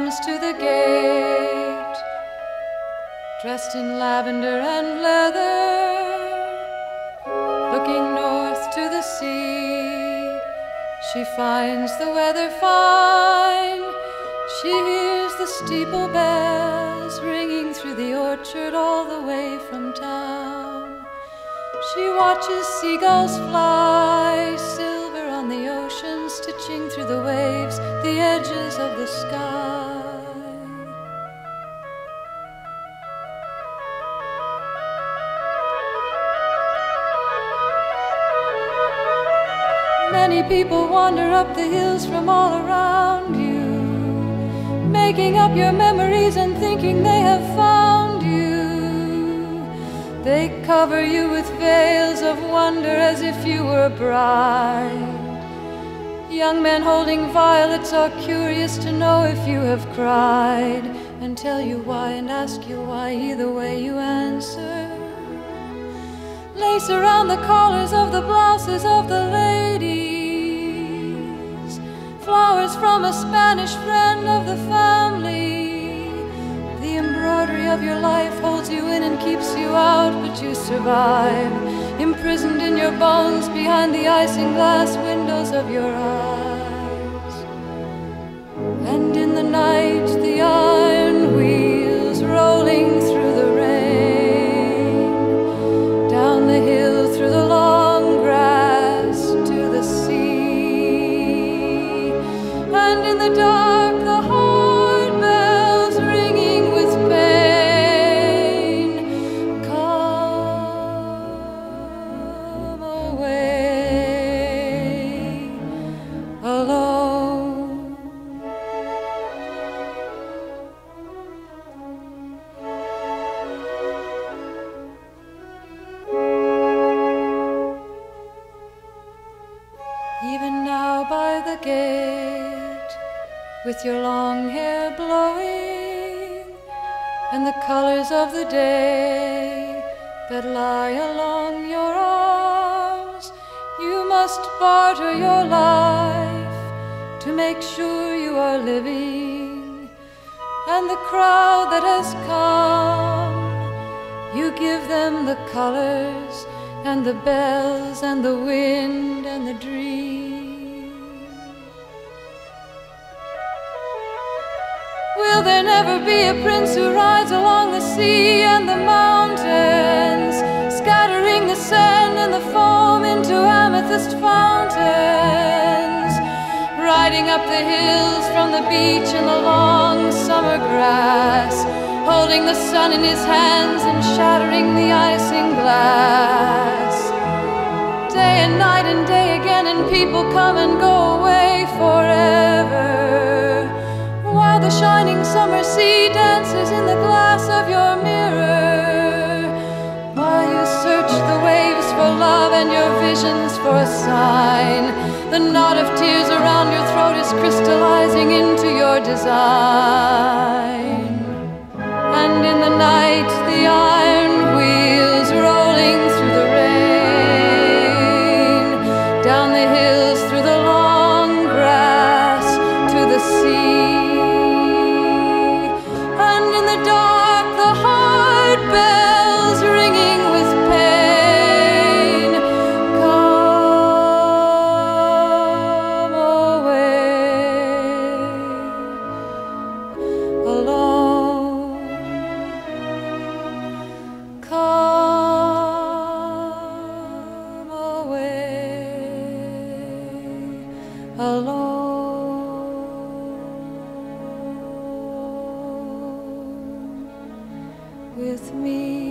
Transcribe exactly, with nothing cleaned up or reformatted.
comes to the gate, dressed in lavender and leather, looking north to the sea. She finds the weather fine. She hears the steeple bells ringing through the orchard all the way from town. She watches seagulls fly, silver on the ocean, stitching through the waves the edges of the sky. Many people wander up the hills from all around you, making up your memories and thinking they have found you. They cover you with veils of wonder as if you were a bride. Young men holding violets are curious to know if you have cried, and tell you why and ask you why. Either way you answer. Lace around the collars of the blouses of the ladies, flowers from a Spanish friend of the family. The embroidery of your life holds you in and keeps you out, but you survive, imprisoned in your bones behind the isinglass windows of your eyes. And in the night the iron wheels rolling through the rain, down the hill through the long grass to the sea. And in the dark the heart bells ringing with pain come away alone. Even now by the gate, with your long hair blowing, and the colors of the day that lie along your arms, you must barter your life to make sure you are living. And the crowd that has come, you give them the colors and the bells and the wind and the dream. Will there never be a prince who rides along the sea and the mountains, scattering the sand and the foam into amethyst fountains, riding up the hills from the beach in the long summer grass, holding the sun in his hands and shattering the isinglass? Day and night and day again, and people come and go away forever, while the shining summer sea dances in the glass of your mirror, while you search the waves for love and your visions for a sign. The knot of tears around your throat is crystallizing into your design. And in the night the iron wheels rolling through the rain, down the hills through the long grass to the sea. And in the dark the heart bells ringing with pain come away alone. Come away alone with me.